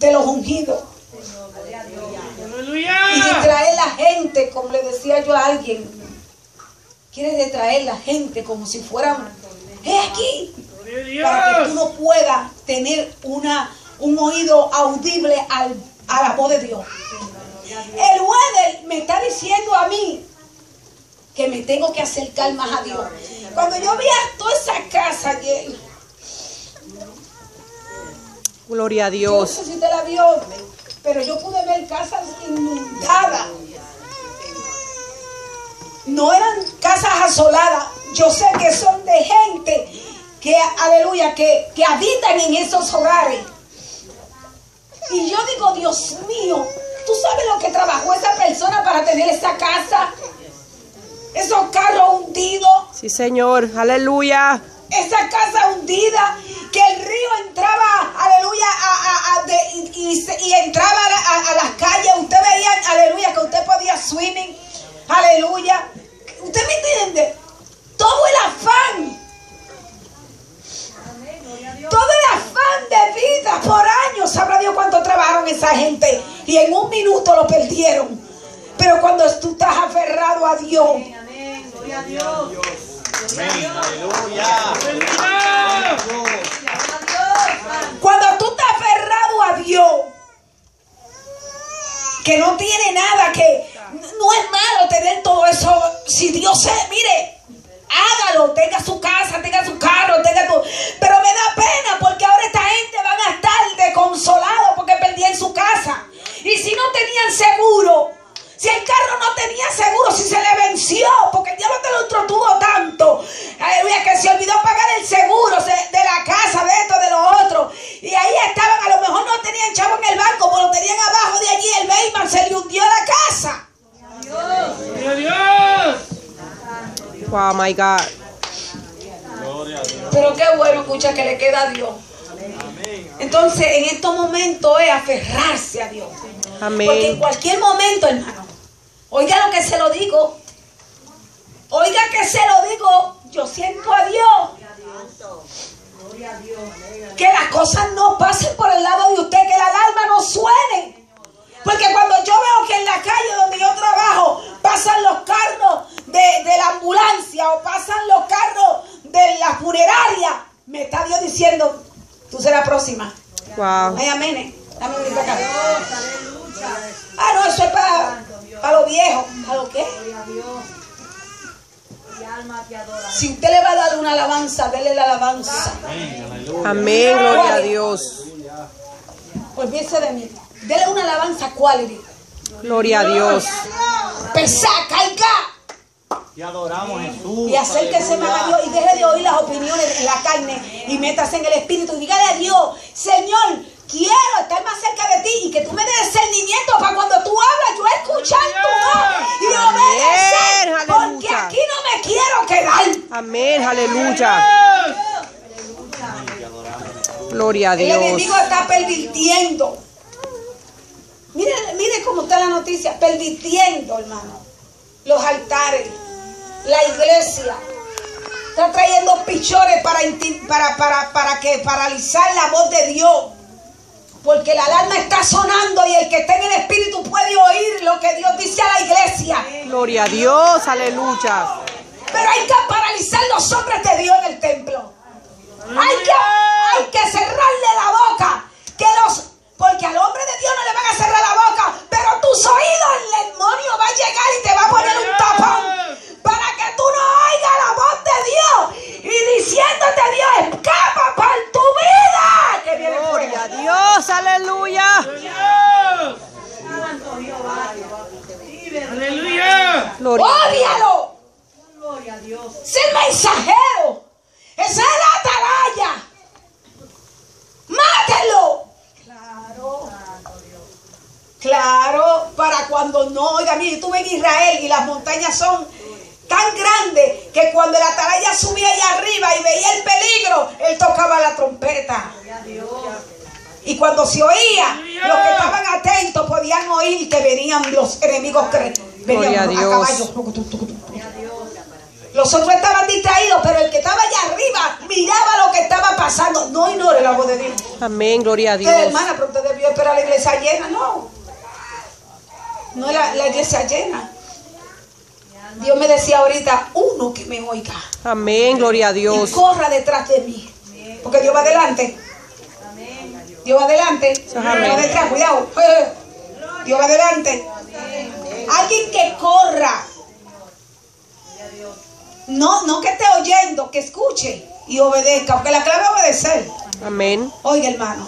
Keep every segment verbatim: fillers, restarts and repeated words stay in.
de los ungidos. Y distraer a la gente, como le decía yo a alguien, quiere distraer a la gente como si fueran, es aquí, para que tú no puedas tener una, un oído audible al, a la voz de Dios. El Weder me está diciendo a mí que me tengo que acercar más a Dios. Cuando yo vi a toda esa casa llena, gloria a Dios. Yo no sé si usted la vio, pero yo pude ver casas inundadas. No eran casas asoladas. Yo sé que son de gente que, aleluya, que, que habitan en esos hogares. Y yo digo, Dios mío, ¿tú sabes lo que trabajó esa persona para tener esa casa? Esos carros hundidos. Sí, Señor, aleluya. Esa casa hundida, que el río entraba, aleluya, a, a, a de, y, y, y entraba a, a, a las calles. Usted veía, aleluya, que usted podía swimming, aleluya. ¿Usted me entiende? Todo el afán, todo el afán de vida por años, sabrá Dios cuánto trabajaron esa gente y en un minuto lo perdieron. Pero cuando tú estás aferrado a Dios, amén, gloria a Dios. Amén, aleluya. Cuando tú estás aferrado a Dios, que no tiene nada, que no es malo tener todo eso. Si Dios se, mire, hágalo, tenga su casa, tenga su carro, tenga tu, pero me da pena porque ahora esta gente van a estar desconsolados porque perdían su casa. Y si no tenían seguro, si el carro no tenía seguro, si se le venció, porque el diablo te lo entretuvo tanto, aleluya, que se olvidó pagar el seguro de la casa, de esto, de lo otro. Y ahí estaban, a lo mejor no tenían chavo en el banco, pero lo tenían abajo de allí, el Bayman se le hundió la casa. ¡Gloria a Dios! Wow, my God. Pero qué bueno, escucha, que le queda a Dios. Entonces, en estos momentos es aferrarse a Dios. Amén. Porque en cualquier momento, hermano, oiga lo que se lo digo. Oiga que se lo digo. Yo siento a Dios. Que las cosas no pasen por el lado de usted. Que la alarma no suene. Porque cuando yo veo que en la calle donde yo trabajo pasan los carros de, de la ambulancia o pasan los carros de la funeraria, me está Dios diciendo, tú serás próxima. Wow. Ay, amén. Dame un acá. Ah, no, eso es para, para los viejos. ¿Para lo qué? Si usted le va a dar una alabanza, dele la alabanza. Amén, gloria a Dios. Olvídese de mí. Dele una alabanza quality. Gloria a Dios. Pesá, caiga. Y adoramos a Jesús. Y acérquese más a Dios y deje de oír las opiniones en la carne y métase en el espíritu y dígale a Dios, Señor, quiero estar más cerca de ti y que tú me des discernimiento para cuando tú hablas yo escuchar tu voz y obedecer, porque aquí no me quiero quedar. Amén, aleluya. Gloria a El Dios. enemigo está pervirtiendo. Mire, mire cómo está la noticia, pervirtiendo, hermano, los altares, la iglesia. Está trayendo pichones para, para, para, para que paralizar la voz de Dios. Porque la alarma está sonando y el que está en el espíritu puede oír lo que Dios dice a la iglesia. Gloria a Dios, aleluya. Pero hay que paralizar los hombres de Dios en el templo. Hay que, hay que cerrarle la boca. Que los, porque al hombre de Dios no le van a cerrar la boca. Pero tus oídos, el demonio va a llegar y te va a poner un tapón. Para que tú no oigas la voz de Dios. Y diciéndote Dios, escapa por tu vida. Que viene Gloria a fuera. Dios, aleluya. ¡Aleluya! Gloria. ¡Ódialo! ¡Gloria a Dios! ¡Ser mensajero! ¡Esa es la atalaya! ¡Mátelo! Claro. Claro, para cuando no, oiga, mire, estuve en Israel y las montañas son tan grandes que cuando la atalaya subía allá arriba y veía el peligro, él tocaba la trompeta. Y cuando se oía, los que estaban atentos podían oír que venían los enemigos que venían a caballo. Los otros estaban distraídos, pero el que estaba allá arriba miraba lo que estaba pasando. No ignore la voz de Dios. Amén, gloria a Dios. Usted, hermana, pero usted debió esperar a la iglesia llena, no. No es la, la iglesia llena. Dios me decía ahorita, uno que me oiga. Amén, gloria a Dios. Y corra detrás de mí. Porque Dios va adelante. Dios va adelante. Dios va detrás, cuidado. Dios va adelante. Alguien que corra. No, no que esté oyendo, que escuche y obedezca. Porque la clave es obedecer. Amén. Oiga, hermano.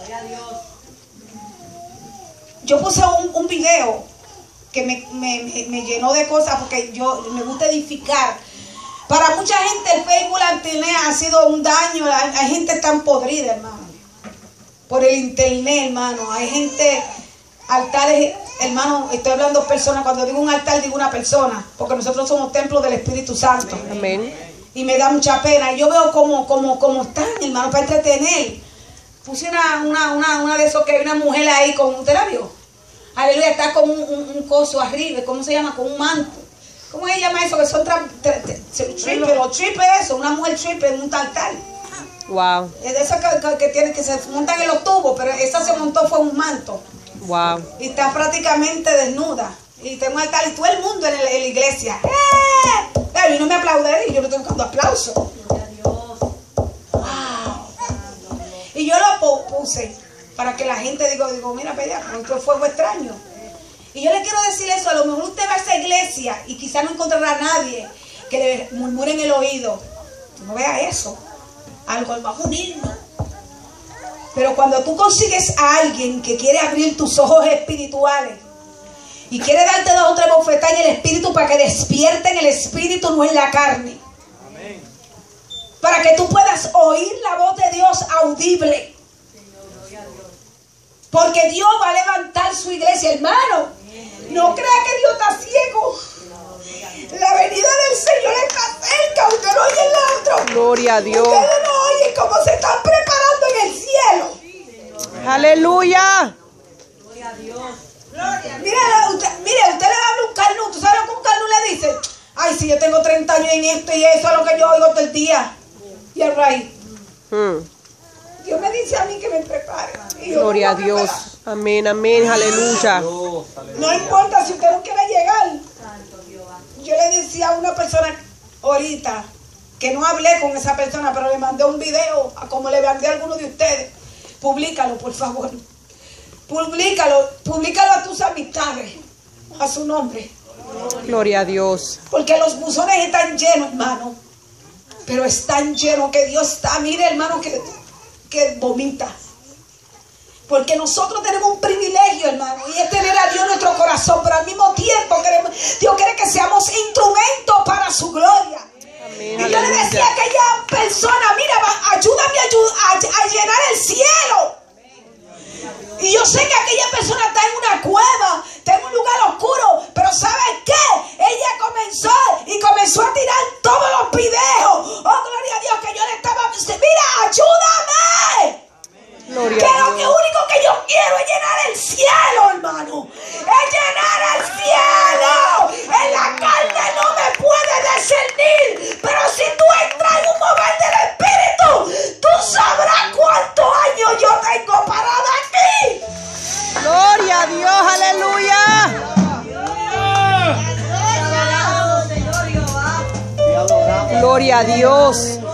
Yo puse un, un video que me, me, me, me llenó de cosas porque yo me gusta edificar. Para mucha gente el Facebook, la internet ha sido un daño. Hay, hay gente tan podrida, hermano. Por el internet, hermano. Hay gente, altares, hermano, estoy hablando de personas. Cuando digo un altar, digo una persona. Porque nosotros somos templos del Espíritu Santo. Amén. Y me da mucha pena. Yo veo como, como, como están, hermano, para entretener. Puse una, una, una, una de esos que hay una mujer ahí con un terapio. Aleluya, está con un, un, un coso arriba. ¿Cómo se llama? Con un manto. ¿Cómo se llama eso? Que son triple o triple eso. Una mujer triple en un altar. Wow. Es de esas que, que, que, tienen, que se montan en los tubos, pero esa se montó fue un manto. Wow. Y está prácticamente desnuda. Y tengo un altar y todo el mundo en, el, en la iglesia. ¡Eh! Ay, yo no me aplaudiré, yo no estoy buscando aplausos. Wow. Y yo lo puse para que la gente diga, digo, mira, pella, esto es fuego extraño. Y yo le quiero decir eso, a lo mejor usted va a esa iglesia y quizá no encontrará a nadie que le murmure en el oído. No vea eso. Algo va a unirnos. Pero cuando tú consigues a alguien que quiere abrir tus ojos espirituales y quiere darte dos o tres bofetadas en el espíritu para que despierten el espíritu, no en la carne. Amén. Para que tú puedas oír la voz de Dios audible. Porque Dios va a levantar su iglesia, hermano. No crea que Dios está ciego. La venida del Señor está cerca. Usted no oye el otro. Gloria a Dios. Ustedes no oyen cómo se están preparando en el cielo. Aleluya. Gloria a Dios. Mire, usted, mire, usted le habla un carnú. ¿Tú sabes lo que un carnú le dice? Ay, si yo tengo treinta años en esto y eso es lo que yo oigo todo el día. Y el right. Hmm. Dios me dice a mí que me prepare. Y yo Gloria a me voy Dios. preparar. Amén, amén, aleluya. No importa si usted no quiere llegar. Yo le decía a una persona ahorita que no hablé con esa persona, pero le mandé un video, a como le mandé a alguno de ustedes. Públicalo, por favor. Públicalo, públicalo a tus amistades, a su nombre. Gloria a Dios. Porque los buzones están llenos, hermano. Pero están llenos que Dios está, mire, hermano, que, que vomita. Porque nosotros tenemos un privilegio, hermano, y es tener a Dios en nuestro corazón, pero al mismo tiempo queremos, Dios quiere que seamos instrumentos para su gloria. Amén, y yo le decía a aquella persona, mira, va, ayúdame a, a, a llenar el cielo. Y yo sé que aquella persona está en una cueva, está en un lugar oscuro, pero ¿sabes qué? Ella comenzó y comenzó a tirar todos los videos. Oh, gloria a Dios, que yo le estaba, mira, ayúdame. Gloria Que a lo que Dios. único que yo quiero es llenar el cielo, hermano. Es llenar el cielo. En la carne no me puede discernir. Pero si tú entras en un mover del Espíritu, tú sabrás cuántos años yo tengo parada aquí. Gloria a Dios, aleluya. Gloria a Dios.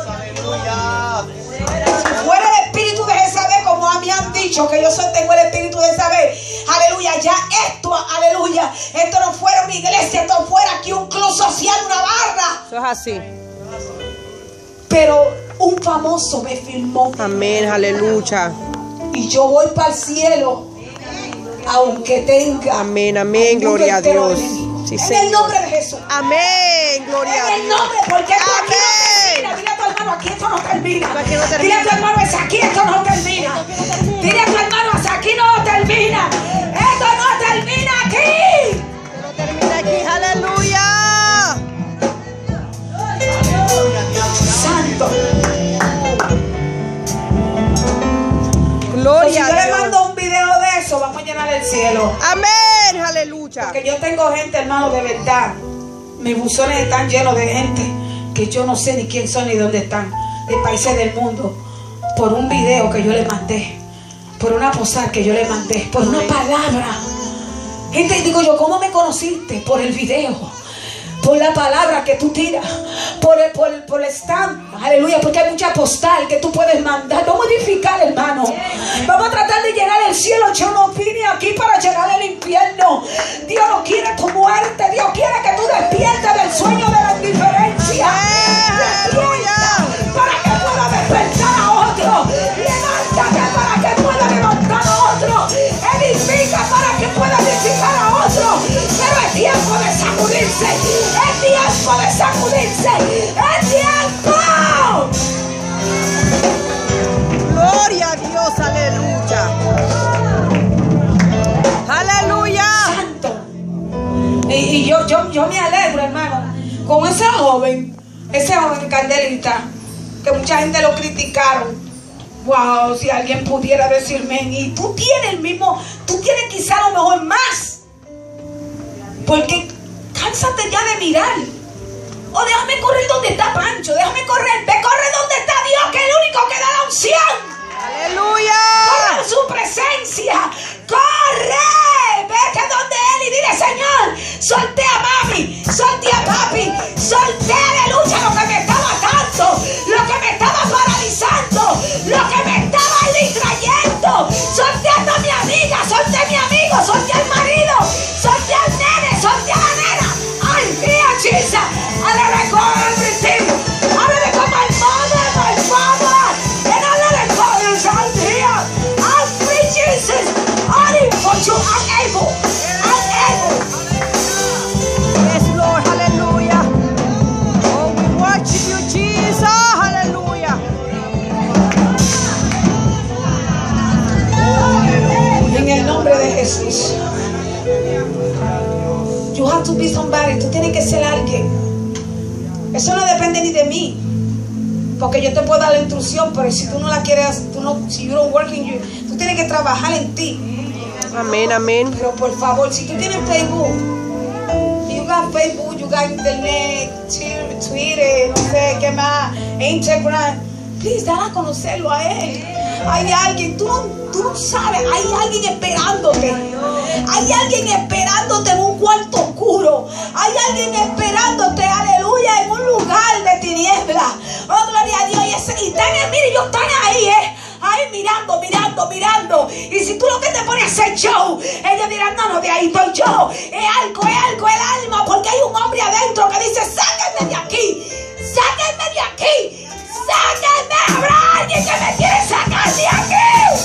Fuera el espíritu de Jezabel, como a mí han dicho que yo soy, tengo el espíritu de Jezabel. Aleluya, ya esto, aleluya, esto no fuera una iglesia, esto fuera aquí un club social, una barra. Eso es así. Pero un famoso me filmó Amén, aleluya. y yo voy para el cielo, aunque tenga. Amén, amén, gloria a Dios. Sí, en el Señor. nombre de Jesús. Amén, gloria a En el Dios. nombre, porque esto aquí no Amén. termina. Dile a tu hermano, aquí esto no termina. Aquí no termina. Dile a tu hermano, es aquí esto no termina. Dile a tu hermano, es aquí no termina. Esto no termina aquí. No termina aquí, aleluya. Santo. Si Gloria yo le a Dios. mando un video de eso, vamos a llenar el cielo. Amén, aleluya. Porque yo tengo gente, hermano, de verdad. Mis buzones están llenos de gente que yo no sé ni quién son ni dónde están. De países del mundo. Por un video que yo le mandé. por una postal que yo le mandé, por una palabra. Gente, digo yo, ¿cómo me conociste? Por el video, por la palabra que tú tiras, por el, por el, por el stand, aleluya, porque hay mucha postal que tú puedes mandar. Vamos a edificar, hermano. Vamos a tratar de llenar el cielo. Yo no vine aquí para llenar el infierno. Dios no quiere tu muerte. Dios quiere que tú despiertes del sueño de la indiferencia. Despierta para que pueda despertar a otro. Levántate para que pueda levantar a otro. Edifica para que pueda edificar a otro. Pero es tiempo de sacudirse. Es tiempo de sacudirse. Es tiempo. Gloria a Dios, aleluya. Aleluya. Santo. Y, y yo, yo, yo me alegro, hermano, con ese joven, ese joven Candelita, que mucha gente lo criticaron. Wow, si alguien pudiera decirme, y tú tienes el mismo, tú tienes quizá a lo mejor más. Porque cánsate ya de mirar. O déjame correr donde está Pancho, déjame correr, ve, corre donde está Dios, que es el único que da la unción. Aleluya. Corre en su presencia, corre, vete donde Él y dile, Señor, solté a mami, solté a papi, solté, aleluya, lo que me estaba atando, lo que me estaba paralizando, lo que me estaba distrayendo, solté a mi amiga, solté a mi amigo, solté al marido, solté al nene, solté a la nena. Ay, mía, Jesus, I let it go everything, I let it go my mother, my father, and I let it go, I'm here, I'm free, Jesus, I didn't put you, I'm able, I'm able. Yes, Lord, hallelujah. Oh, we worship you, Jesus, hallelujah. En el nombre de Jesús. You have to be somebody. Tú tienes que ser alguien. Eso no depende ni de mí, porque yo te puedo dar la instrucción, pero si tú no la quieres, tú no, si you don't work in you, tú tienes que trabajar en ti. Amén, amén. Pero por favor, si tú tienes Facebook, you got Facebook, you got Internet, Twitter, no sé qué más, Instagram, please, dale a conocerlo a él. Hay alguien, tú no, tú no sabes, hay alguien esperándote. Hay alguien esperándote en un cuarto oscuro. Hay alguien esperándote, aleluya, en un lugar de tinieblas. Oh, gloria a Dios. Y, ese, y están, mire, ellos están ahí, eh. Ahí mirando, mirando, mirando. Y si tú lo que te pones a hacer show, ellos dirán, no, no, de ahí estoy yo. Es algo, es algo, el alma. Porque hay un hombre adentro que dice, sáquenme de aquí. Sáquenme de aquí. Sáquenme. Habrá alguien que me quiere sacar de aquí.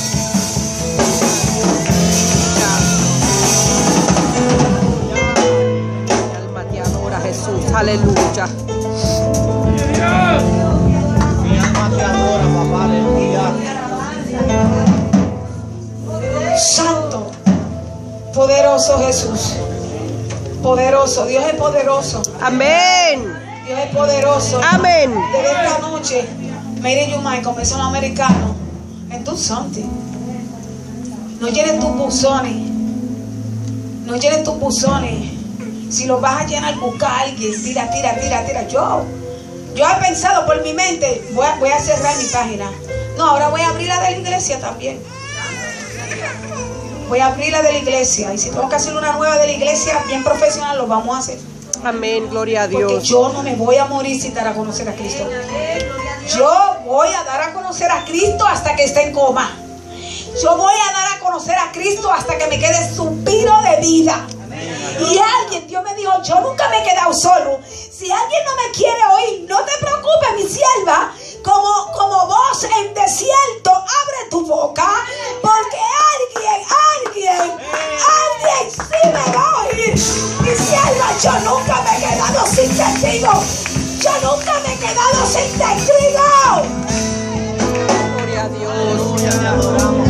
Mi alma te adora, Jesús, aleluya. Mi alma te adora, papá, aleluya. Santo, poderoso Jesús, poderoso, Dios es poderoso, Amén. Dios es poderoso. Amén. Desde esta noche, Made in Jamaica, como dicen los americanos, and do something. No llenes tus buzones, no llenes tus buzones. Si los vas a llenar, busca a alguien, tira, tira, tira, tira. Yo, yo he pensado por mi mente, voy a, voy a cerrar mi página. No, ahora voy a abrir la de la iglesia también. Voy a abrir la de la iglesia. Y si tengo que hacer una nueva de la iglesia, bien profesional, lo vamos a hacer. Amén, gloria a Porque Dios. yo no me voy a morir sin dar a conocer a Cristo. Yo voy a dar a conocer a Cristo hasta que esté en coma. Yo voy a dar a conocer a Cristo hasta que me quede suspiro de vida. Y alguien, Dios me dijo, yo nunca me he quedado solo. Si alguien no me quiere oír, no te preocupes, mi sierva. Como, como voz en desierto, abre tu boca. Porque alguien, alguien, alguien sí me va a oír. Mi sierva, yo nunca me he quedado sin testigo. Yo nunca me he quedado sin testigo. Gloria a Dios. Te adoramos,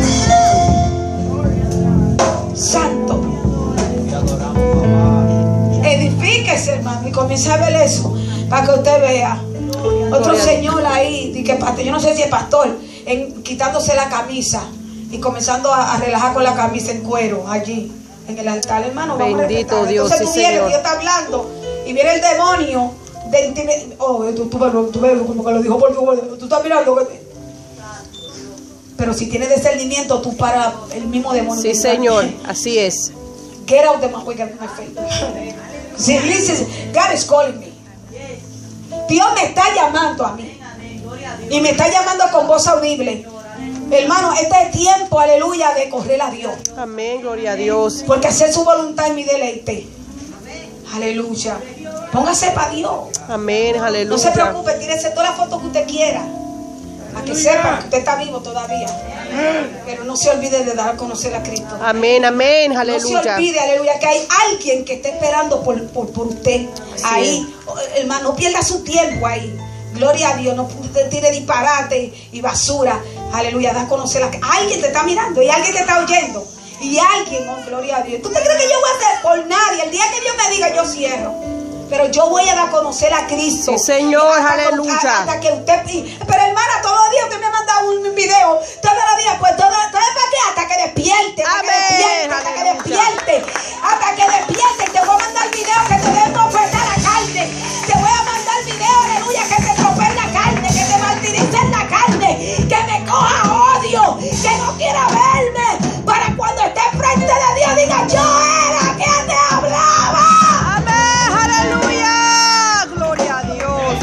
Santo. te adoramos, papá. Edifíquese, hermano, y comienza a ver eso para que usted vea. Otro Gloria a señor ahí, y que pastor, yo no sé si es pastor, en, quitándose la camisa y comenzando a, a relajar con la camisa en cuero allí en el altar, hermano. Vamos a Bendito respetar. Dios, Entonces sí, tú vienes, Señor. Dios está hablando y viene el demonio de intimi- oh, tú, tú, ves, tú ves como que lo dijo por Dios, tú estás mirando que Pero si tienes discernimiento, tú para el mismo demonio. Sí, Señor, así es. Get out of my way, get out of my face. See, listen, God is calling me. Dios me está llamando a mí. Y me está llamando con voz audible. Hermano, este es tiempo, aleluya, de correr a Dios. Amén, gloria a Dios. Porque hacer su voluntad es mi deleite. Aleluya. Póngase para Dios. Amén, aleluya. No se preocupe, tírese todas las fotos que usted quiera. Para que sepa que usted está vivo todavía. Pero no se olvide de dar a conocer a Cristo. Amén, amén, No se aleluya. olvide, aleluya, que hay alguien que está esperando por, por, por usted. Ahí, hermano, no pierda su tiempo ahí. Gloria a Dios, no tire disparate y basura. Aleluya, da a conocer a alguien te está mirando y alguien te está oyendo. Y alguien, oh, gloria a Dios. ¿Tú te crees que yo voy a hacer por nadie? El día que Dios me diga, yo cierro. Pero yo voy a dar a conocer a Cristo. Sí, Señor, hasta, aleluya. Hasta que usted. Pero hermana, todos los días usted me manda un video. Todos los días, pues todo, todo es para qué? Hasta que despierte. Hasta Amén, que despierte. Hasta que aleluya. despierte. Hasta que despierte. Te voy a mandar videos que te den bofetar la carne. Te voy a mandar videos, aleluya, que te estropeen la carne, que te martiricen la carne, que me coja odio, que no quiera verme. Para cuando esté frente de Dios diga, yo era que te hablaba. Amén, aleluya. Gloria a Dios.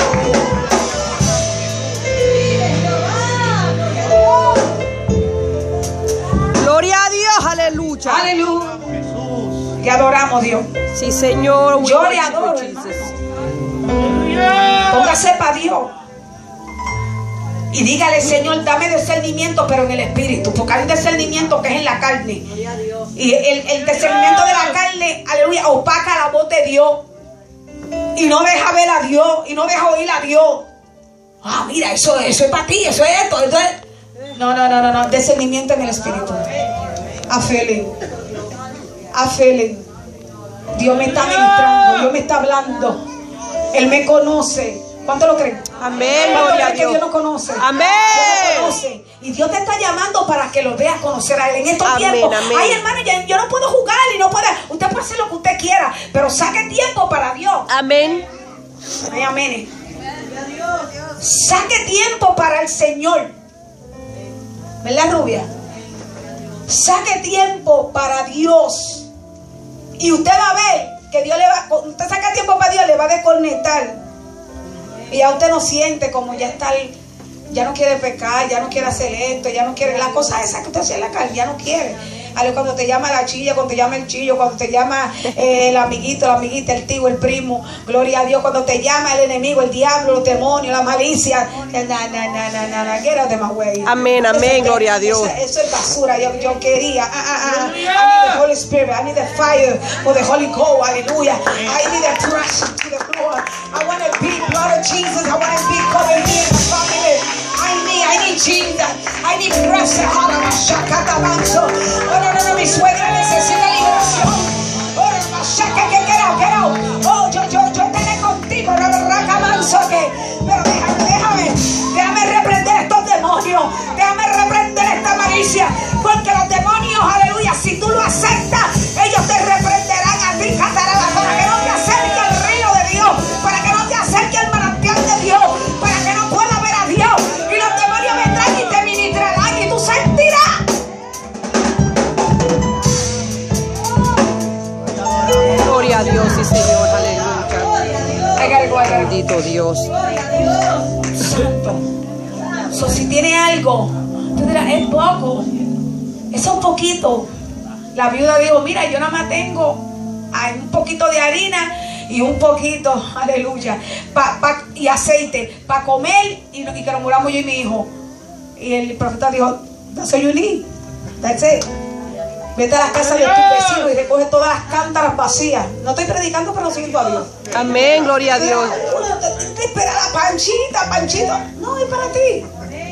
Gloria a Dios, aleluya. Aleluya. Que adoramos, Dios. Sí, Señor. We Yo le worship you, adoro, Jesus. Póngase para Dios. Y dígale, Señor, dame discernimiento, pero en el espíritu. Porque hay un discernimiento que es en la carne. Y el, el discernimiento de la carne, aleluya, opaca la voz de Dios. Y no deja ver a Dios. Y no deja oír a Dios. Ah, mira, eso, eso es para ti, eso es esto. Esto es... No, no, no, no, no. Discernimiento en el espíritu. A feeling. A feeling. Dios me está ministrando. Dios me está hablando. Él me conoce. ¿Cuánto lo creen? Amén, ¿Cuánto gloria a creen que Dios. Dios nos conoce? Amén. Dios nos conoce. Y Dios te está llamando para que lo veas conocer a Él en estos Amén, tiempos. amén. Ay, hermano, yo, yo no puedo jugar y no puedo. Usted puede hacer lo que usted quiera, pero saque tiempo para Dios. Amén. Ay, amén. Saque tiempo para el Señor. ¿Verdad, rubia? Saque tiempo para Dios. Y usted va a ver que Dios le va, usted saca tiempo para Dios, le va a desconectar. Y ya usted no siente como ya está, ya no quiere pecar, ya no quiere hacer esto, ya no quiere, la cosa esa que usted hace en la calle, ya no quiere. Ale, cuando te llama la chilla, cuando te llama el chillo, cuando te llama eh, el amiguito, la amiguita, el tío, el primo, gloria a Dios, cuando te llama el enemigo, el diablo, los demonios, la malicia, el na, na, na, na, na, na, get out of my way. Amén, amén, Eso, gloria a Dios. Eso, eso es basura, yo, yo quería, ah, ah, ah, I need the Holy Spirit, I need the fire for the Holy Ghost, aleluya. I need the crush to the floor. I want to be blood of Jesus, I want to be covered me and my family. I need, I need Jesus, I need pressure, oh, no, no, no, mi suegra necesita liberación. Oh, no, saca que quiero, quiero. Oh, yo, yo, yo estaré contigo, no, no, raca manso que. Pero déjame, déjame, déjame reprender estos demonios. Déjame reprender esta malicia. Porque los demonios, aleluya, si tú lo aceptas, ellos te reprenderán a ti, catarada, para que no te acerque al río de Dios, para que no te acerque al manantial de Dios, para que no puedas ver a Dios. Y los demonios vendrán y te ministrarán y tú sentirás. Gloria a Dios, sí, Señor, aleluya. Bendito Dios. Santo. So, si tiene algo, tú dirás, es poco, es un poquito. La viuda dijo, mira, yo nada más tengo ay, un poquito de harina y un poquito, aleluya, pa, pa, y aceite para comer y, y que nos muramos yo y mi hijo. Y el profeta dijo, that's all you need, that's it. Vete a las casas de tus vecinos y recoge todas las cántaras vacías. No estoy predicando, pero siguiendo a Dios. Amén, gloria a Dios. Te, te espera la panchita, panchito. No, es para ti.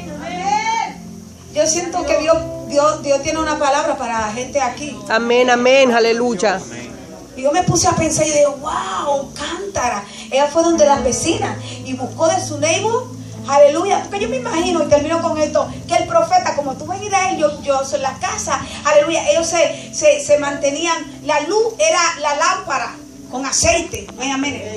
Yo siento que Dios, Dios, Dios tiene una palabra para la gente aquí. Amén, amén, aleluya. Y yo me puse a pensar y digo, wow, cántara. Ella fue donde las vecinas y buscó de su neighbor. Aleluya, porque yo me imagino, y termino con esto, que el profeta, como tú ves a Israel, yo, yo en la casa, aleluya, ellos se, se, se mantenían, la luz era la lámpara con aceite, amén.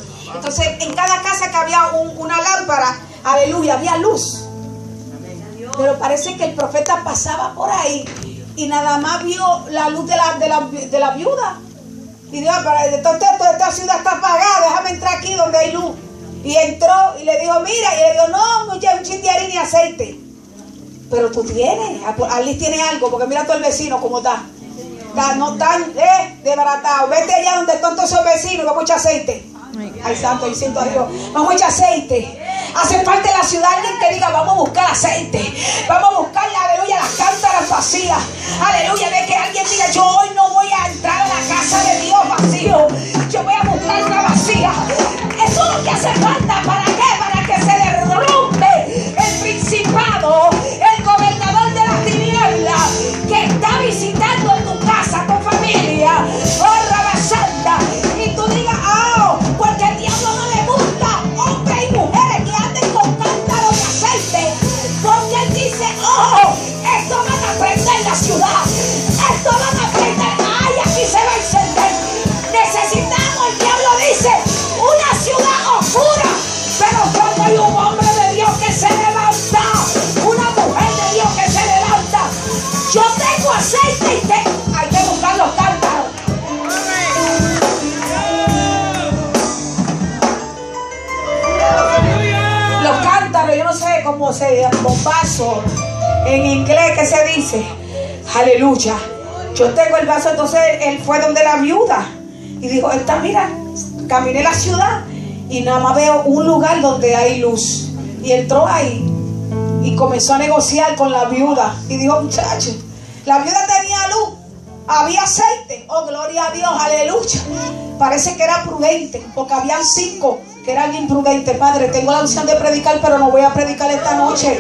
Entonces, en cada casa que había un, una lámpara, aleluya, había luz. Pero parece que el profeta pasaba por ahí y nada más vio la luz de la, de la, de la viuda. Y dijo, pero toda esta, toda esta ciudad está apagada, déjame entrar aquí donde hay luz. Y entró y le dijo, mira, y le dijo, no, no lleva un chin de harina y aceite. Pero tú tienes, Alice tiene algo, porque mira todo el vecino como está. Está no tan eh, desbaratado. Vete allá donde están todos esos vecinos, con mucho aceite. Ay, santo, yo siento a Dios. Vamos a echar aceite. Hace falta en la ciudad alguien que diga, vamos a buscar aceite. Vamos a buscar, aleluya, las cántaras vacías. Aleluya, de que alguien diga, yo hoy no voy a entrar a la casa de Dios vacío. Yo voy a buscar una vacía. Eso es lo que hace falta. ¿Para qué? Para que se derrumbe el principado, el gobernador de las tinieblas que está visitando en tu casa, tu familia. Oh, Rabasanda. Y tú digas, oh, porque al diablo no le gusta hombres y mujeres que anden con cántaros de aceite. Porque él dice, oh, esto van a prender la ciudad. Esto van a prender. Ay, aquí se va a encender. Necesitamos, el diablo dice, una ciudad oscura. Pero cuando hay un hombre de Dios que se levanta, una mujer de Dios que se levanta, yo tengo aceite y te... hay que buscar los cántaros. Los cántaros, yo no sé cómo se llama, bombazo en inglés que se dice. Aleluya. Yo tengo el vaso, entonces él fue donde la viuda y dijo, está, mira, caminé la ciudad y nada más veo un lugar donde hay luz. Y entró ahí y comenzó a negociar con la viuda y dijo, muchacho, la viuda tenía luz, había aceite. Oh, gloria a Dios, aleluya. Parece que era prudente, porque habían cinco que eran imprudentes. Padre, tengo la opción de predicar, pero no voy a predicar esta noche.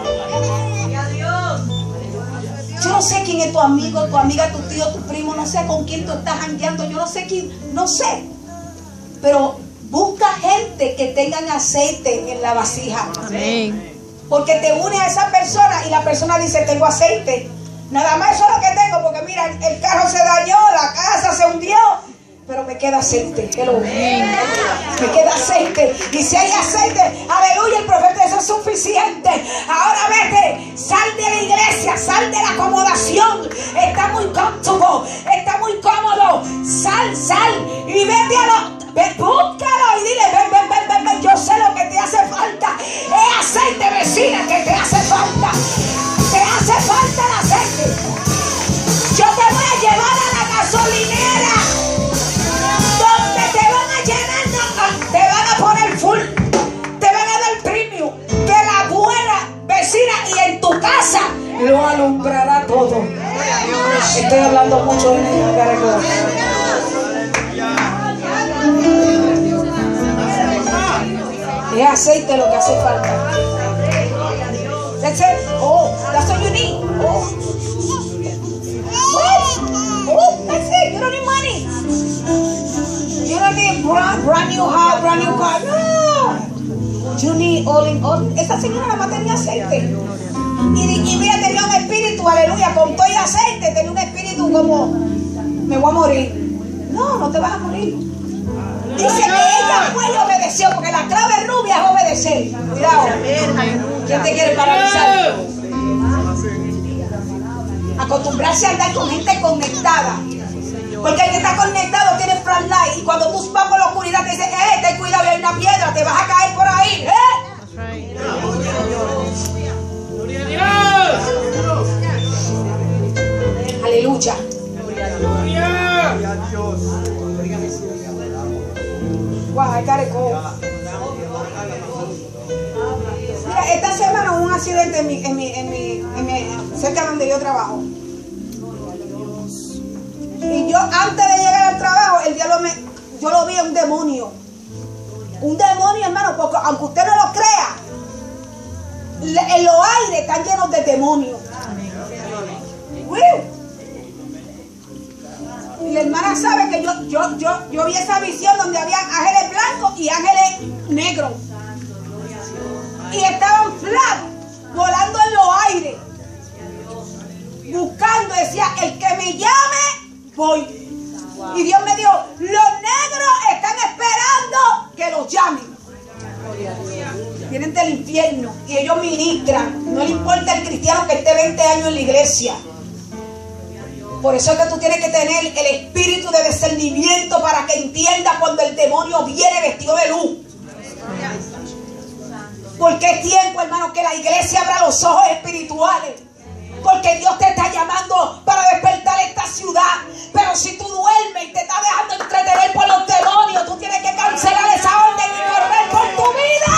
Yo no sé quién es tu amigo, tu amiga, tu tío, tu primo, no sé con quién tú estás jangueando, yo no sé quién, no sé. Pero busca gente que tengan aceite en la vasija. Amén. Porque te unes a esa persona y la persona dice, tengo aceite. Nada más eso es lo que tengo, porque mira, el, el carro se dañó, la casa se hundió, pero me queda aceite. Hello. Me queda aceite. Y si hay aceite, aleluya, el profeta, eso es suficiente. Ahora vete, sal de la iglesia, sal de la acomodación. Está muy cómodo, está muy cómodo. Sal, sal y vete a lo, ve, búscalo y dile, ven, ven, ven, ven, ven, yo sé lo que te hace falta. Es aceite, vecina, que te hace falta. Te hace falta el aceite. Yo te voy a llevar a la gasolinera, donde te van a llenar, no, te van a poner full, te van a dar premium de la buena vecina y en tu casa lo alumbrará todo. Estoy hablando mucho de mí. Es aceite lo que hace falta. That's it. Oh, that's what you need. Oh. Oh, oh, that's it. You don't need money. You don't need brand, brand new house, brand new car. No. You need all in all. Esa señora nada más tenía aceite. Y, y mira, tenía un espíritu, aleluya, con todo y aceite. Tenía un espíritu como, me voy a morir. No, no te vas a morir. Dice que ella fue y obedeció, porque la clave rubia es obedecer. Cuidado. ¿Quién te quiere paralizar? Acostumbrarse a andar con gente conectada. Porque el que está conectado tiene flashlight. Y cuando tú vas por la oscuridad te dice, eh, ten cuidado, hay una piedra, te vas a caer por ahí. ¿Eh? Aleluya. Wow, I gotta go. Mira, esta semana hubo un accidente en mi, en mi, en mi, en mi, cerca donde yo trabajo. Y yo antes de llegar al trabajo, el diablo me, yo lo vi un demonio. Un demonio, hermano, porque aunque usted no lo crea, le, en los aires están llenos de demonios. ¡Wow! Y la hermana sabe que yo, yo, yo, yo vi esa visión donde había ángeles blancos y ángeles negros. Y estaban flat, volando en los aires. Buscando, decía, el que me llame, voy. Y Dios me dijo, los negros están esperando que los llamen. vienen del infierno y ellos ministran. No le importa el cristiano que esté veinte años en la iglesia. Por eso es que tú tienes que tener el espíritu de discernimiento para que entiendas cuando el demonio viene vestido de luz. Porque es tiempo, hermano, que la iglesia abra los ojos espirituales. Porque Dios te está llamando para despertar esta ciudad. Pero si tú duermes y te estás dejando entretener por los demonios, tú tienes que cancelar esa orden y correr por tu vida.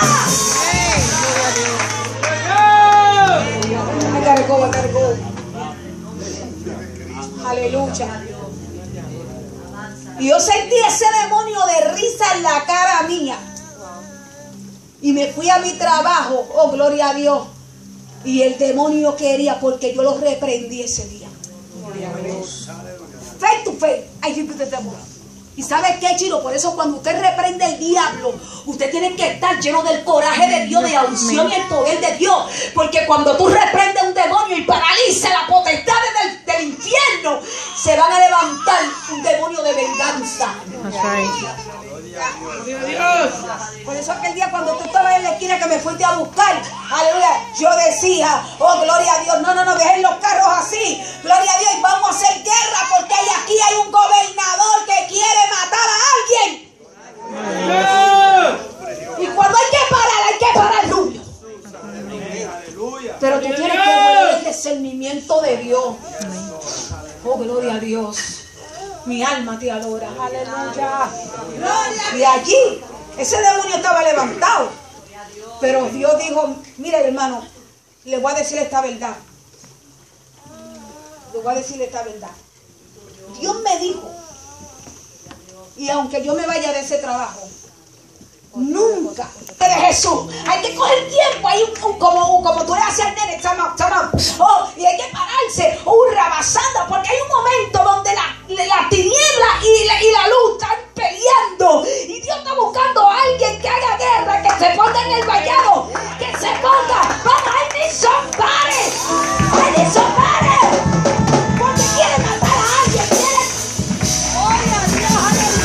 Aleluya. Y yo sentí ese demonio de risa en la cara mía. Y me fui a mi trabajo. Oh, gloria a Dios. Y el demonio quería, porque yo lo reprendí ese día. Face to face, I give you the devil. ¿Y sabes qué, Chino? Por eso cuando usted reprende el diablo, usted tiene que estar lleno del coraje de Dios, de la unción y el poder de Dios. Porque cuando tú reprendes un demonio y paraliza la potestad del, del infierno, se van a levantar un demonio de venganza. Por eso aquel día cuando tú estabas en la esquina que me fuiste a buscar, aleluya, yo decía, oh, gloria a Dios, no, no, no, dejen los carros así, gloria a Dios, y vamos a hacer guerra porque hay, aquí hay un gobernador que quiere matar a alguien. Y cuando hay que parar, hay que parar rubio. Pero tú tienes que ver el discernimiento de Dios. Oh, gloria a Dios. Mi alma te adora. Aleluya. Y allí, ese demonio estaba levantado. Pero Dios dijo, mire, hermano, le voy a decir esta verdad. Le voy a decir esta verdad. Dios me dijo, y aunque yo me vaya de ese trabajo, nunca, de Jesús, hay que coger tiempo, hay un, un, como, un, como tú le haces al nene, chama, chama, oh, y hay que pararse, un rabasanda, porque hay un momento donde la, la tiniebla y la, y la luz están peleando, y Dios está buscando a alguien que haga guerra, que se ponga en el vallado, que se ponga, vamos, I need somebody, I need somebody, porque quiere matar a alguien, quiere, oye, Dios,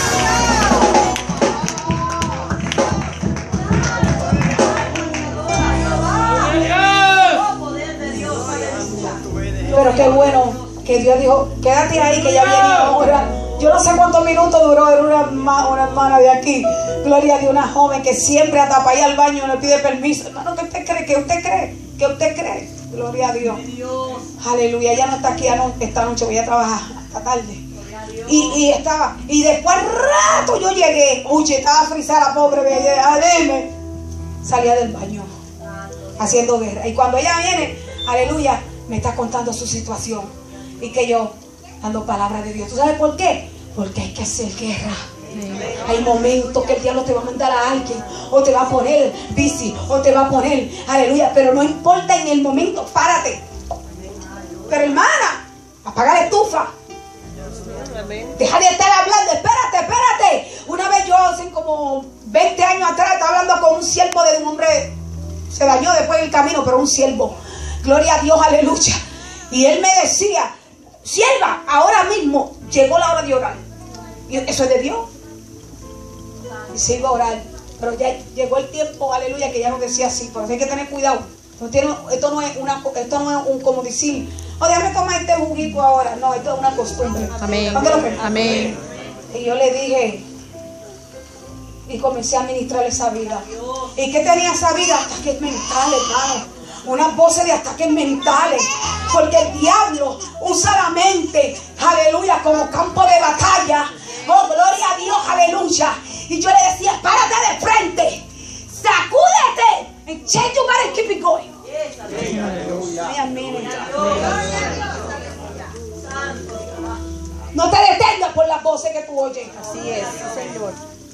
pero qué bueno que Dios dijo, quédate ahí que ya viene ahora. Yo no sé cuántos minutos duró, era una, una hermana de aquí, gloria a Dios, una joven que siempre hasta para ir al baño no pide permiso. Hermano, ¿qué usted cree? ¿Qué usted cree? ¿Qué usted cree? Gloria a Dios. Aleluya, ella no está aquí esta noche, voy a trabajar hasta tarde. Y, y estaba, y después al rato yo llegué, uy, estaba frisada la pobre, dime, salía del baño haciendo guerra. Y cuando ella viene, aleluya, me está contando su situación. Y que yo, dando palabra de Dios. ¿Tú sabes por qué? Porque hay que hacer guerra. Hay momentos que el diablo te va a mandar a alguien, o te va a poner bici, o te va a poner, aleluya. Pero no importa en el momento, párate. Pero hermana, apaga la estufa. Deja de estar hablando, espérate, espérate. Una vez yo, hace como veinte años atrás, estaba hablando con un siervo de un hombre, se dañó después del camino, pero un siervo. Gloria a Dios, aleluya. Y él me decía, sierva, ahora mismo llegó la hora de orar. Y eso es de Dios. Y se iba a orar. Pero ya llegó el tiempo, aleluya, que ya nos decía así. Por eso hay que tener cuidado. No tiene, esto no es una, esto no es un, como decir, oh, déjame tomar este juguito ahora. No, esto es una costumbre. Amén. Amén. Y yo le dije, y comencé a ministrar esa vida. ¿Y qué tenía esa vida? Ataques mentales, hermano. Unas voces de ataques mentales. Porque el diablo usa la mente, aleluya, como campo de batalla. Oh, gloria a Dios, aleluya. Y yo le decía, párate de frente, sacúdete, and change your mind and keep it going. No te detengas por las voces que tú oyes. Así es, Señor.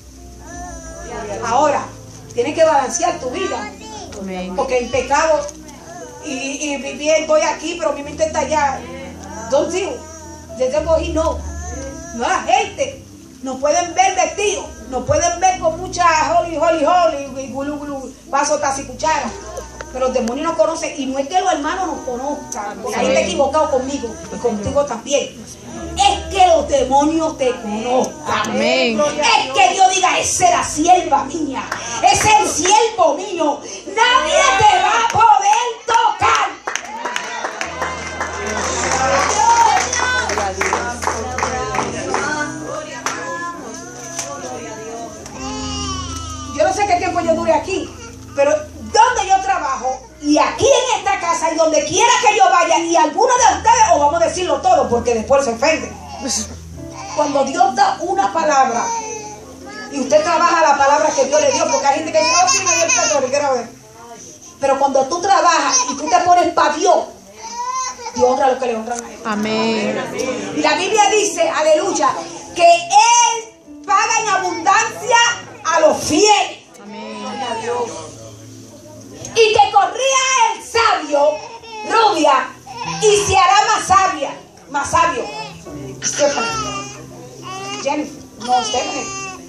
Ahora, tienes que balancear tu vida. Amén. Porque el pecado y, y vivir, estoy aquí, pero mi mente está allá. Don't do. The devil, he know. No, la gente nos pueden ver vestidos, nos pueden ver con mucha holy, holy, holy, y gulu, gulu, vaso, taza y cuchara. Pero los demonios nos conocen, y no es que los hermanos nos conozcan, porque ahí está equivocado conmigo y contigo también. Es que que los demonios te conozcan. Amén. Es que Dios diga, esa es la sierva mía, ese es el siervo mío. Nadie te va a poder tocar. Yo no sé qué tiempo yo dure aquí, pero donde yo trabajo y aquí en esta casa y donde quiera que yo vaya, y alguno de ustedes, o vamos a decirlo todo porque después se ofenden, cuando Dios da una palabra y usted trabaja la palabra que Dios le dio, porque hay gente que dice, oh sí, me dio el pastor, quiero ver. Pero cuando tú trabajas y tú te pones para Dios, Dios honra lo que le honran a Él. Amén. Y la Biblia dice, aleluya, que Él paga en abundancia a los fieles. Amén. Y que corría el sabio, rubia, y se hará más sabia, más sabio. Stephanie. Jennifer, no, Stephanie.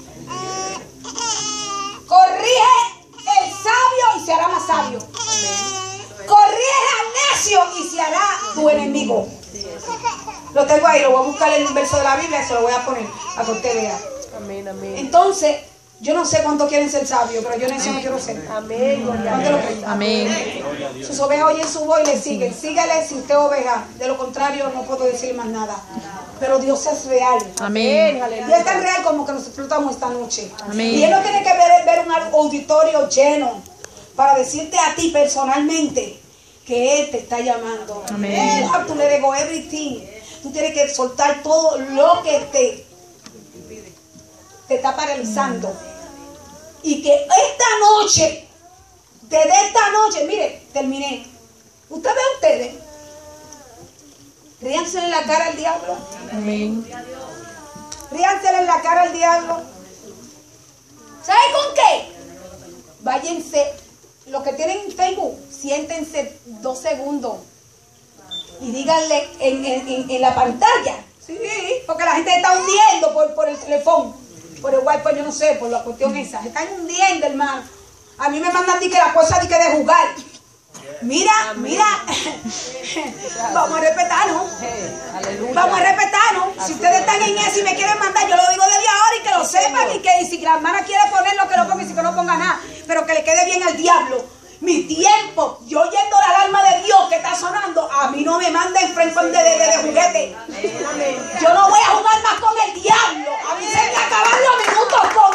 Corrige el sabio y se hará más sabio. Corrige al necio y se hará tu enemigo. Lo tengo ahí, lo voy a buscar en un verso de la Biblia y se lo voy a poner a que usted vea. Amén, amén. Entonces, yo no sé cuántos quieren ser sabios, pero yo necio no quiero ser. Amén, gloria a ¿Cuántos lo Dios. creen? Amén. Sus ovejas oyen su voz y le siguen. Sígale si usted es oveja. De lo contrario, no puedo decir más nada. Pero Dios es real. Amén. Dios es tan real como que nos explotamos esta noche. Amén. Y Él no tiene que ver, ver un auditorio lleno para decirte a ti personalmente que Él te está llamando. Amén. You have to let go everything. Tú tienes que soltar todo lo que te, te está paralizando. Y que esta noche, desde esta noche, mire, terminé. ¿Usted ve a ustedes? Ríanse en la cara al diablo. Amén. Ríanse en la cara al diablo. ¿Sabe con qué? Váyanse. Los que tienen Facebook, siéntense dos segundos. Y díganle en, en, en, en la pantalla. Sí, porque la gente se está hundiendo por, por el teléfono. Por el wifi, yo no sé, por la cuestión esa. Se están hundiendo, hermano. A mí me mandan di que la cosa di que de jugar. Mira, mira. Vamos a respetarnos. Vamos a respetarnos. Si ustedes están en eso y me quieren mandar, yo lo digo desde ahora y que lo sepan. Y que y si la hermana quiere ponerlo, que lo ponga, y si que no ponga nada. Pero que le quede bien al diablo. Mi tiempo, yo oyendo la alarma de Dios que está sonando, a mí no me manden frente de, de, de, de juguete. Yo no voy a jugar más con el diablo. A mí se me acaban los minutos con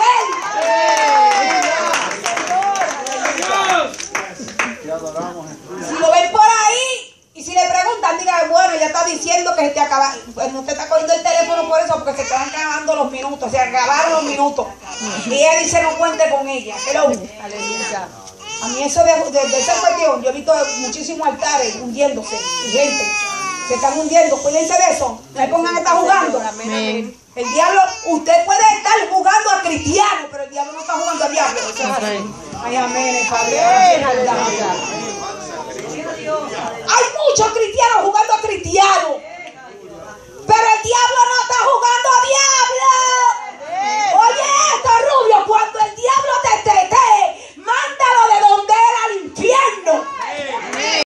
él. Si lo ven por ahí y si le preguntan, digan, bueno, ella está diciendo que se te acaba. Pues no te está cogiendo el teléfono por eso, porque se te van acabando los minutos, se acabaron los minutos. Y ella dice, no cuente con ella. Pero, aleluya. A mí eso de, de, de esa cuestión, yo he visto muchísimos altares hundiéndose y gente se están hundiendo. Cuídense de eso. No se pongan a estar jugando. Amén. El diablo, usted puede estar jugando a cristianos, pero el diablo no está jugando a diablo. Eso es así. Ay, amén, Padre. Hay muchos